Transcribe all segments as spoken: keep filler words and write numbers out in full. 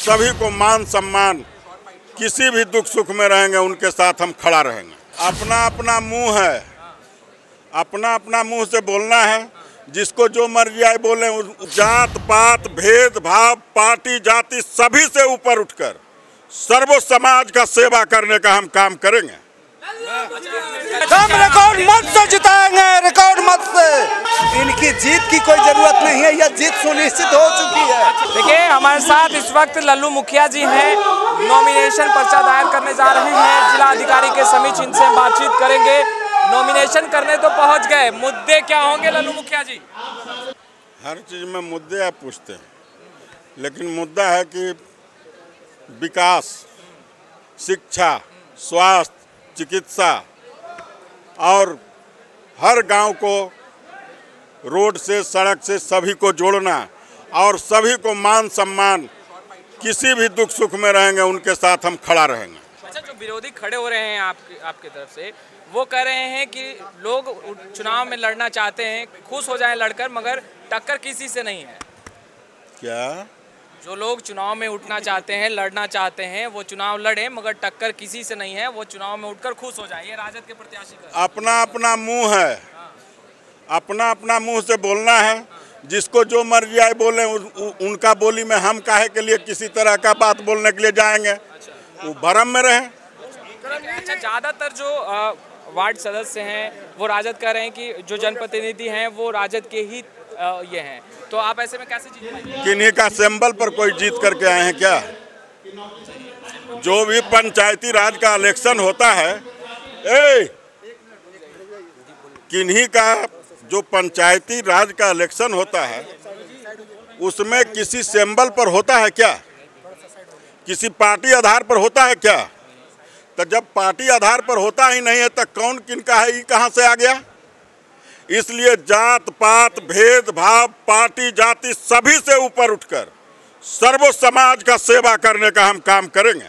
सभी को मान सम्मान, किसी भी दुख सुख में रहेंगे उनके साथ हम खड़ा रहेंगे। अपना अपना मुंह है, अपना अपना मुंह से बोलना है, जिसको जो मर्जी आए बोले। जात पात भेदभाव पार्टी जाति सभी से ऊपर उठकर सर्व समाज का सेवा करने का हम काम करेंगे। हम रिकॉर्ड मत से जिताएंगे, रिकॉर्ड मत से। इनकी जीत की कोई जरूरत नहीं है, यह जीत सुनिश्चित हो चुकी है। देखिए हमारे साथ इस वक्त लल्लू मुखिया जी हैं, नॉमिनेशन पर्चा दायर करने जा रहे हैं। जिला अधिकारी के समीक्ष इनसे बातचीत करेंगे। नॉमिनेशन करने तो पहुंच गए, मुद्दे क्या होंगे लल्लू मुखिया जी? हर चीज में मुद्दे आप पूछते हैं, लेकिन मुद्दा है कि विकास, शिक्षा, स्वास्थ्य, चिकित्सा और हर गांव को रोड से सड़क से सभी को जोड़ना और सभी को मान सम्मान, किसी भी दुख सुख में रहेंगे उनके साथ हम खड़ा रहेंगे। अच्छा, जो विरोधी खड़े हो रहे हैं आपकी आपकी तरफ से, वो कह रहे हैं कि लोग चुनाव में लड़ना चाहते हैं, खुश हो जाएं लड़कर, मगर टक्कर किसी से नहीं है। क्या? जो लोग चुनाव में उठना चाहते हैं, लड़ना चाहते हैं, वो चुनाव लड़े मगर टक्कर किसी से नहीं है, वो चुनाव में उठकर खुश हो जाए, ये राजद के प्रत्याशी का। अपना अपना मुंह है, अपना अपना मुंह से बोलना है, जिसको जो मर्जी आए बोले। उनका बोली में हम काहे के लिए किसी तरह का बात बोलने के लिए जाएंगे? वो भरम में रहे। अच्छा, ज़्यादातर जो वार्ड सदस्य हैं वो राजद कह रहे हैं कि जो जनप्रतिनिधि हैं वो राजद के ही ये हैं, तो आप ऐसे में कैसे जीत पाएंगे? किन्हीं का सिंबल पर कोई जीत करके आए हैं क्या? जो भी पंचायती राज का इलेक्शन होता है, ए किन्हीं का जो पंचायती राज का इलेक्शन होता है उसमें किसी सिंबल पर होता है क्या? किसी पार्टी आधार पर होता है क्या? तो जब पार्टी आधार पर होता ही नहीं है तो कौन किनका है, ये कहाँ से आ गया? इसलिए जात पात भेदभाव पार्टी जाति सभी से ऊपर उठकर सर्व समाज का सेवा करने का हम काम करेंगे।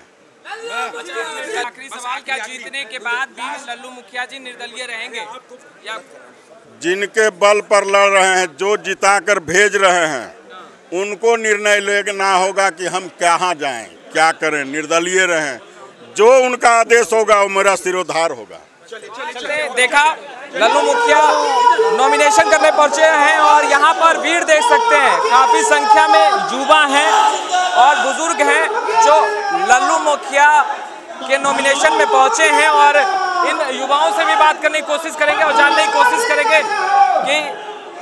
आखिरी सवाल, क्या जीतने के बाद भी लल्लू मुखिया जी निर्दलीय रहेंगे या? जिनके बल पर लड़ रहे हैं, जो जिताकर भेज रहे हैं, उनको निर्णय लेना होगा कि हम कहाँ जाएं, क्या करें, निर्दलीय रहें। जो उनका आदेश होगा वो मेरा सिरोधार होगा। चलिए, देखा लल्लू मुखिया नॉमिनेशन करने पहुंचे हैं और यहाँ पर भीड़ देख सकते हैं, काफी संख्या में युवा हैं और बुजुर्ग हैं जो लल्लू मुखिया के नॉमिनेशन में पहुंचे हैं। और इन युवाओं से भी बात करने की कोशिश करेंगे और जानने की कोशिश करेंगे कि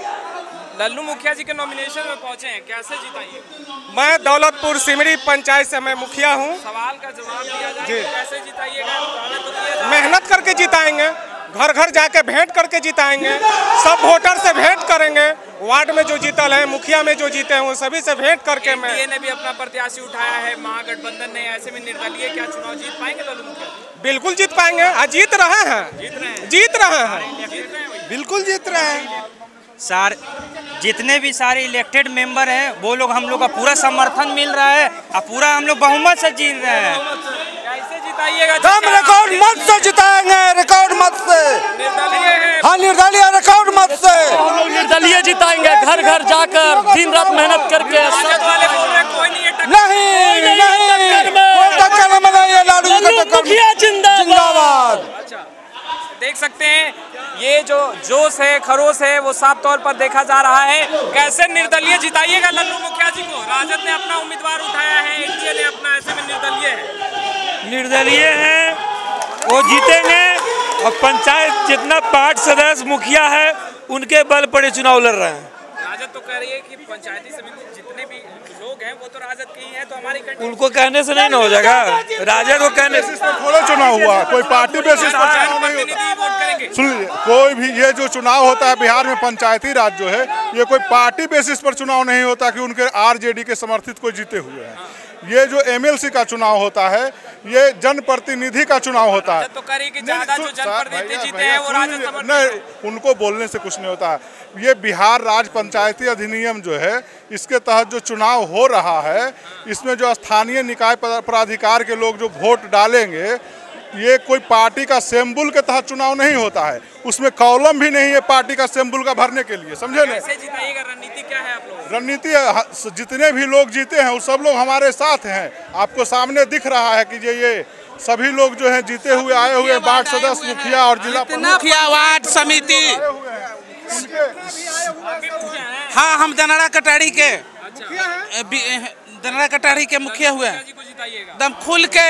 लल्लू मुखिया जी के नॉमिनेशन में पहुंचे हैं, कैसे जिताइए? मैं दौलतपुर सिमरी पंचायत से मैं मुखिया हूं। सवाल का जवाब दिया जाए, कैसे जिताइएगा? तो मेहनत करके जिताएंगे, घर घर जाके भेंट करके जिताएंगे, सब वोटर से भेंट करेंगे। वार्ड में जो जीतल है, मुखिया में जो जीते हैं, वो सभी से भेंट करके मैं एनडीए ने भी अपना प्रत्याशी उठाया है, महागठबंधन ने, ऐसे में निर्दलीय क्या चुनाव जीत पाएंगे लल्लू मुखिया? बिल्कुल जीत पाएंगे, जीत रहे हैं, जीत रहे हैं, जीत रहे हैं, बिल्कुल जीत रहे हैं। सार जितने भी सारे इलेक्टेड मेंबर हैं वो लोग, हम लोग का पूरा समर्थन मिल रहा है और पूरा हम लोग बहुमत से जीत रहे हैं। कैसे जिताइएगा? हम रिकॉर्ड मत से जिताएंगे, रिकॉर्ड मत से। हाँ, निर्दलीय रिकॉर्ड मत से हम लोग निर्दलीय जिताएंगे, घर घर जाकर दिन रात मेहनत करके। कोई नहीं है नहीं, नहीं, टक्कर में नहीं है, लालू जी का टक्कर जिंदाबाद। देख सकते हैं ये जो जोश है, खरोश है, वो साफ तौर पर देखा जा रहा है। कैसे निर्दलीय जिताइएगा लल्लू मुखिया जी को? राजद ने अपना उम्मीदवार उठाया है, एनडीए ने अपना, ऐसे में निर्दलीय है। निर्दलीय है, वो जीतेंगे और पंचायत जितना पार्ट सदस्य मुखिया है उनके बल पर चुनाव लड़ रहे हैं। राजद तो कह रही है कि पंचायती समिति जितने भी लोग हैं वो तो राजद के ही हैं, तो हमारी उनको कहने से नहीं ना हो जाएगा। राजद को कहने से थोड़ा चुनाव हुआ, कोई पार्टी बेसिस पर चुनाव नहीं होता। सुन लीजिए, कोई भी ये जो चुनाव होता है बिहार में पंचायती राज जो है, ये कोई पार्टी बेसिस पर चुनाव नहीं होता कि उनके आरजेडी के समर्थित कोई जीते हुए हैं। ये जो एमएलसी का चुनाव होता है, ये जनप्रतिनिधि का चुनाव होता है। तो करी कि ज्यादा जो जनप्रतिनिधि जीते हैं वो राजद समर्थित नहीं, उनको बोलने से कुछ नहीं होता है। ये बिहार राज्य पंचायती अधिनियम जो है, इसके तहत जो चुनाव हो रहा है, इसमें जो स्थानीय निकाय प्राधिकार के लोग जो वोट डालेंगे ये कोई पार्टी का सिंबल के तहत चुनाव नहीं होता है, उसमें कॉलम भी नहीं है पार्टी का सिंबल का भरने के लिए, समझे ना। कैसे जिताइएगा, रणनीति क्या है आप लोग? रणनीति जितने भी लोग जीते हैं वो सब लोग हमारे साथ हैं। आपको सामने दिख रहा है कि ये ये सभी लोग जो हैं जीते हुए आए हुए वार्ड सदस्य, मुखिया और जिला मुखिया, वार्ड समिति। हाँ, हम दनड़ा कटारी के दनड़ा कटारी के मुखिया हुए एकदम खुल के,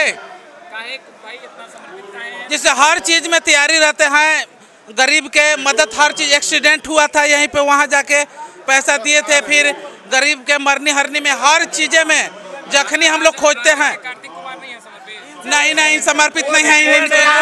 जिससे हर चीज में तैयारी रहते हैं। गरीब के मदद, हर चीज, एक्सीडेंट हुआ था यहीं पे, वहाँ जाके पैसा दिए थे। फिर गरीब के मरनी हरनी में, हर चीजें में जखनी हम लोग खोजते हैं। नहीं नहीं समर्पित नहीं है,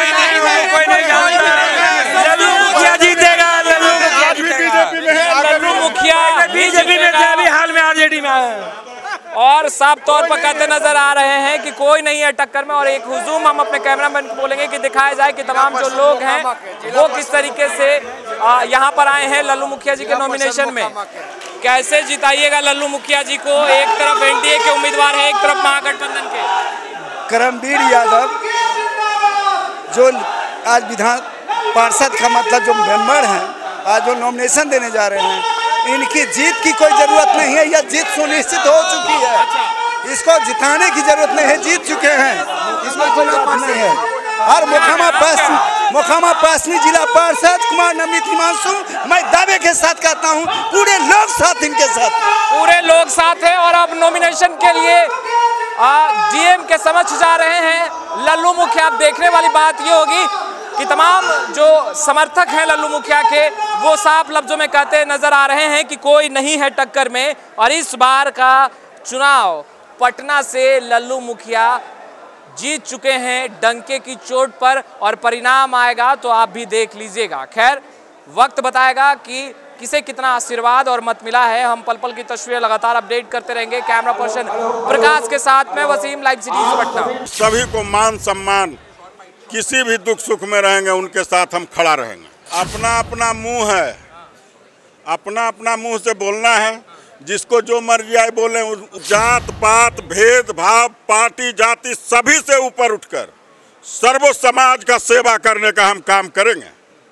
लल्लू मुखिया बीजेपी में थे, अभी हाल में आरजेडी में आए और साफ तौर पर कहते नजर आ रहे हैं कि कोई नहीं है टक्कर में। और एक हुजूम हम अपने कैमरामैन को बोलेंगे कि दिखाया जाए कि तमाम जो लोग हैं वो किस तरीके से यहाँ पर आए हैं लल्लू मुखिया जी के नॉमिनेशन में। कैसे जिताइएगा लल्लू मुखिया जी को? एक तरफ एनडीए के उम्मीदवार है, एक तरफ महागठबंधन के करमवीर यादव जो आज विधान पार्षद का मतलब जो मेंबर हैं, आज जो नॉमिनेशन देने जा रहे हैं, इनकी जीत की कोई जरूरत नहीं है, यह जीत सुनिश्चित हो चुकी है। इसको जिताने की जरूरत नहीं है, जीत चुके हैं, इसमें कोई बात नहीं है। और मोकामा पश्चिम मोकामा पश्चिमी जिला पार्षद कुमार नवनीत हिमांशु, मैं दावे के साथ कहता हूँ पूरे लोग साथ, इनके साथ पूरे लोग साथ हैं। और अब नॉमिनेशन के लिए डीएम के समक्ष जा रहे हैं लल्लू मुखिया। अब देखने वाली बात ये होगी कि तमाम जो समर्थक हैं लल्लू मुखिया के, वो साफ लफ्जों में कहते नजर आ रहे हैं कि कोई नहीं है टक्कर में। और इस बार का चुनाव पटना से लल्लू मुखिया जीत चुके हैं डंके की चोट पर, और परिणाम आएगा तो आप भी देख लीजिएगा। खैर, वक्त बताएगा कि किसे कितना आशीर्वाद और मत मिला है। हम पल पल की तस्वीरें लगातार अपडेट करते रहेंगे। कैमरा पर्सन प्रकाश के साथ में वसीम, लाइव सिटी पटना। सभी को मान सम्मान, किसी भी दुख सुख में रहेंगे उनके साथ हम खड़ा रहेंगे। अपना अपना मुंह है, अपना अपना मुंह से बोलना है, जिसको जो मर्जी आए बोले। जात पात भेदभाव, पार्टी जाति सभी से ऊपर उठकर सर्व समाज का सेवा करने का हम काम करेंगे।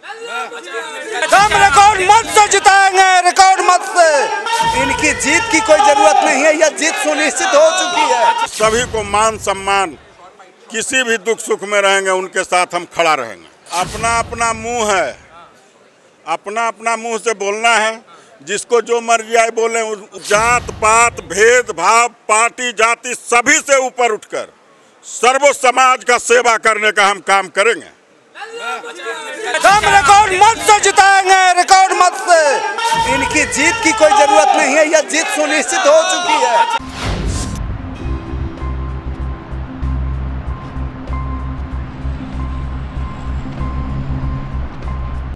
हम रिकॉर्ड मत से जिताएंगे, रिकॉर्ड मत से। इनकी जीत की कोई जरूरत नहीं है, यह जीत सुनिश्चित हो चुकी है। सभी को मान सम्मान, किसी भी दुख सुख में रहेंगे उनके साथ हम खड़ा रहेंगे। अपना अपना मुंह है, अपना अपना मुंह से बोलना है, जिसको जो मर्जी आए बोले। जात पात भेदभाव, पार्टी जाति सभी से ऊपर उठकर सर्व समाज का सेवा करने का हम काम करेंगे। हम रिकॉर्ड मत से जिताएंगे, रिकॉर्ड मत से। इनकी जीत की कोई जरूरत नहीं है, यह जीत सुनिश्चित हो चुकी है।